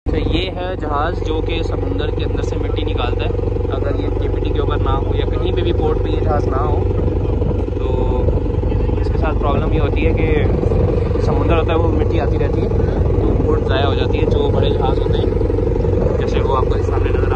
तो ये है जहाज़ जो कि समुंदर के अंदर से मिट्टी निकालता है। अगर ये केपीटी के ऊपर ना हो या कहीं पे भी पोर्ट पे ये जहाज़ ना हो तो इसके साथ प्रॉब्लम ये होती है कि समुंदर होता है वो मिट्टी आती रहती है तो पोर्ट ज़ाया हो जाती है। जो बड़े जहाज़ होते हैं जैसे वो आपको सामने नज़र